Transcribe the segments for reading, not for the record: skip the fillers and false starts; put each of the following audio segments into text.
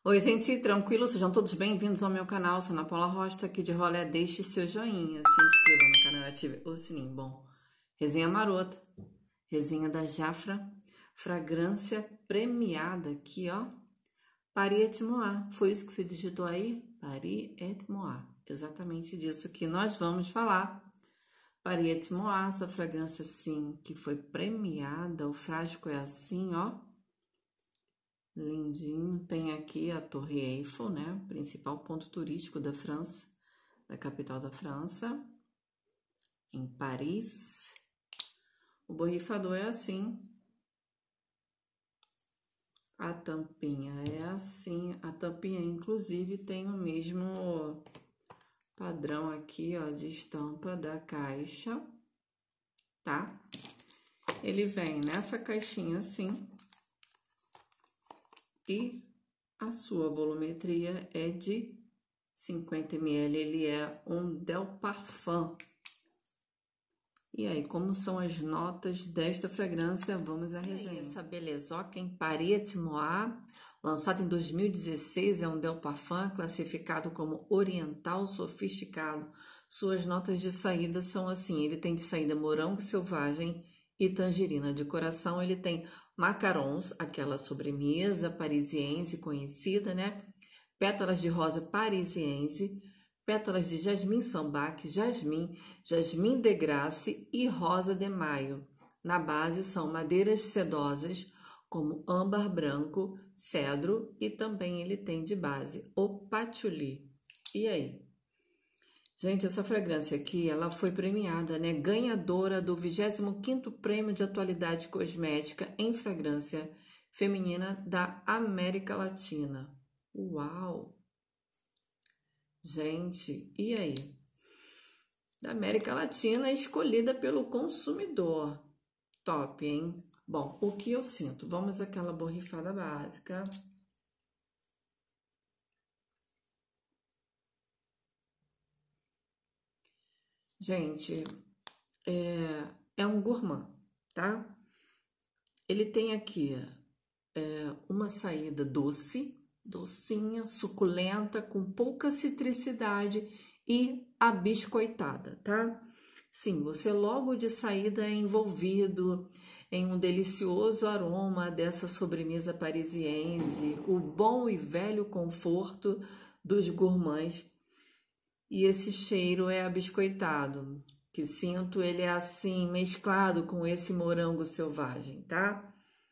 Oi, gente, tranquilo? Sejam todos bem-vindos ao meu canal. Sou Ana Paula Rocha, aqui de rolê. Deixe seu joinha, se inscreva no canal e ative o sininho. Bom, resenha marota, resenha da Jafra, fragrância premiada aqui, ó. Paris et Moi. Foi isso que você digitou aí? Paris et Moi. Exatamente disso que nós vamos falar. Paris et Moi, essa fragrância assim, que foi premiada. O frasco é assim, ó. Lindinho, tem aqui a Torre Eiffel, né? Principal ponto turístico da França, da capital da França, em Paris. O borrifador é assim. A tampinha é assim. A tampinha, inclusive, tem o mesmo padrão aqui, ó, de estampa da caixa, tá? Ele vem nessa caixinha assim. E a sua volumetria é de 50 ml, ele é um Del Parfum. E aí, como são as notas desta fragrância? Vamos à resenha. Essa belezoca em Paris et Moi, lançado em 2016, é um Del Parfum classificado como oriental sofisticado. Suas notas de saída são assim, ele tem de saída morango selvagem e tangerina. De coração, ele tem macarons, aquela sobremesa parisiense conhecida, né? Pétalas de rosa parisiense, pétalas de jasmim sambac, jasmim de grace e rosa de maio. Na base são madeiras sedosas, como âmbar branco, cedro, e também ele tem de base o patchouli. E aí? Gente, essa fragrância aqui, ela foi premiada, né? Ganhadora do 25º Prêmio de Atualidade Cosmética em Fragrância Feminina da América Latina. Uau! Gente, e aí? Da América Latina, escolhida pelo consumidor. Top, hein? Bom, o que eu sinto? Vamos àquela borrifada básica. Gente, é um gourmand, tá? Ele tem aqui uma saída doce, docinha, suculenta, com pouca citricidade e abiscoitada, tá? Sim, você logo de saída é envolvido em um delicioso aroma dessa sobremesa parisiense, o bom e velho conforto dos gourmands. E esse cheiro é abiscoitado, que sinto ele é assim, mesclado com esse morango selvagem, tá?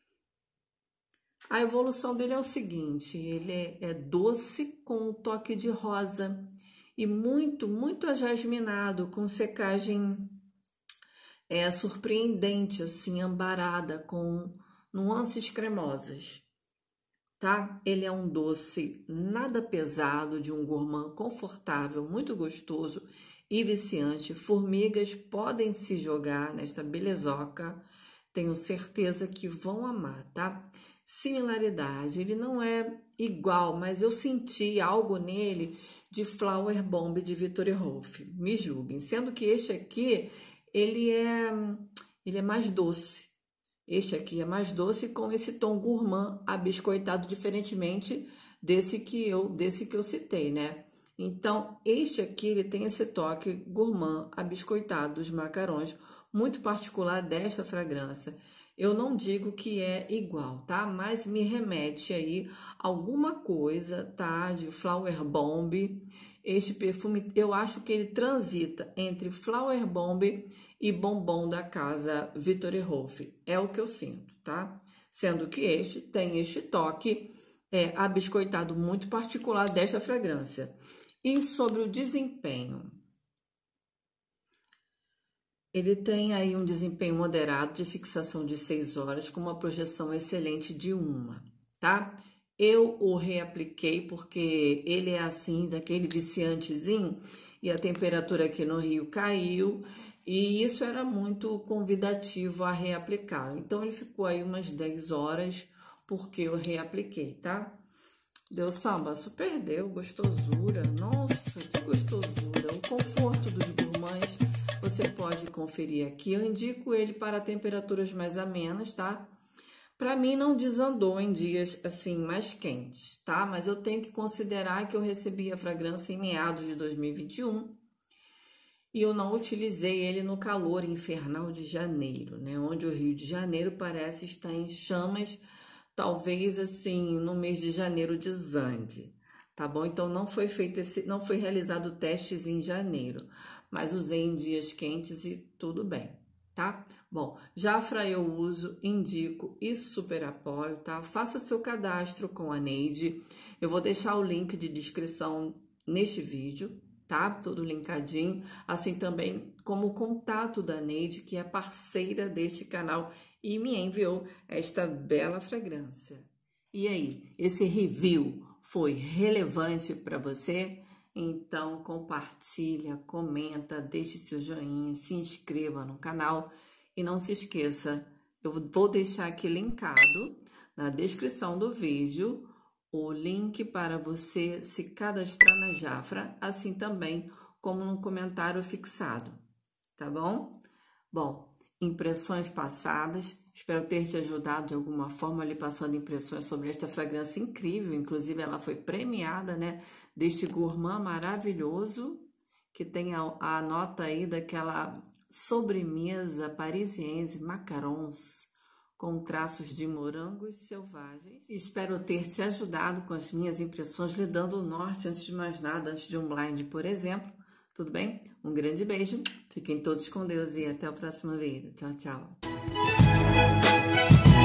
A evolução dele é o seguinte, ele é doce com um toque de rosa e muito ajasminado, com secagem surpreendente, assim, ambarada, com nuances cremosas. Tá? Ele é um doce nada pesado, de um gourmand confortável, muito gostoso e viciante. Formigas podem se jogar nesta belezoca, tenho certeza que vão amar, tá? Similaridade, ele não é igual, mas eu senti algo nele de Flower Bomb de Viktor&Rolf, me julguem. Sendo que este aqui, ele é mais doce. Este aqui é mais doce com esse tom gourmand abiscoitado, diferentemente desse que eu citei, né? Então, este aqui ele tem esse toque gourmand abiscoitado dos macarons, muito particular desta fragrância. Eu não digo que é igual, tá? Mas me remete aí alguma coisa, tá? De Flower Bomb. Este perfume, eu acho que ele transita entre Flower Bomb e bombom da casa Viktor&Rolf. É o que eu sinto, tá? Sendo que este tem este toque abiscoitado muito particular desta fragrância. E sobre o desempenho, ele tem aí um desempenho moderado de fixação de 6 horas, com uma projeção excelente de 1, tá? Eu o reapliquei porque ele é assim, daquele viciantezinho, e a temperatura aqui no Rio caiu, e isso era muito convidativo a reaplicar. Então, ele ficou aí umas 10 horas, porque eu reapliquei, tá? Deu samba? Super deu, gostosura. Nossa, que gostosura. O conforto dos gourmands, você pode conferir aqui. Eu indico ele para temperaturas mais amenas, tá? Para mim não desandou em dias assim mais quentes, tá? Mas eu tenho que considerar que eu recebi a fragrância em meados de 2021 e eu não utilizei ele no calor infernal de janeiro, né? Onde o Rio de Janeiro parece estar em chamas, talvez assim no mês de janeiro desande, tá bom? Então não foi realizado testes em janeiro, mas usei em dias quentes e tudo bem, tá? Bom, Jafra eu uso, indico e super apoio, tá? Faça seu cadastro com a Neide. Eu vou deixar o link de descrição neste vídeo, tá? Tudo linkadinho. Assim também como o contato da Neide, que é parceira deste canal e me enviou esta bela fragrância. E aí, esse review foi relevante para você? Então compartilha, comenta, deixe seu joinha, se inscreva no canal. E não se esqueça, eu vou deixar aqui linkado na descrição do vídeo o link para você se cadastrar na Jafra, assim também como no comentário fixado, tá bom? Bom, impressões passadas, espero ter te ajudado de alguma forma ali passando impressões sobre esta fragrância incrível, inclusive ela foi premiada, né, deste gourmand maravilhoso, que tem a nota aí daquela sobremesa parisiense, macarons, com traços de morangos selvagens. Espero ter te ajudado com as minhas impressões, lhe dando o norte antes de mais nada, antes de um blind, por exemplo. Tudo bem? Um grande beijo, fiquem todos com Deus e até o próximo vídeo. Tchau, tchau.